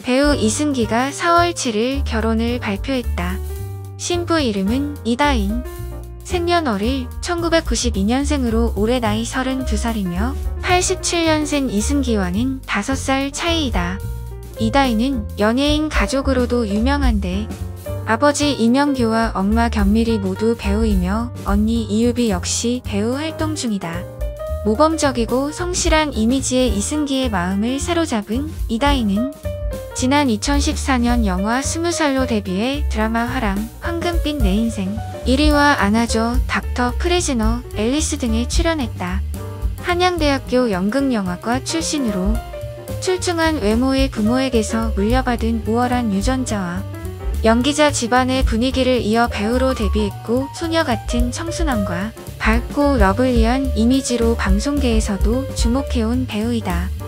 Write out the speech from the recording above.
배우 이승기가 4월 7일 결혼을 발표했다. 신부 이름은 이다인. 생년월일 1992년생으로 올해 나이 32살이며 87년생 이승기와는 5살 차이이다. 이다인은 연예인 가족으로도 유명한데 아버지 이명규와 엄마 견미리 모두 배우이며 언니 이유비 역시 배우 활동 중이다. 모범적이고 성실한 이미지의 이승기의 마음을 사로잡은 이다인은 지난 2014년 영화 20살로 데뷔해 드라마 화랑, 황금빛 내 인생, 1위와 안아줘, 닥터 프리즈너, 앨리스 등에 출연했다. 한양대학교 연극영화과 출신으로 출중한 외모의 부모에게서 물려받은 우월한 유전자와 연기자 집안의 분위기를 이어 배우로 데뷔했고 소녀 같은 청순함과 밝고 러블리한 이미지로 방송계에서도 주목해온 배우이다.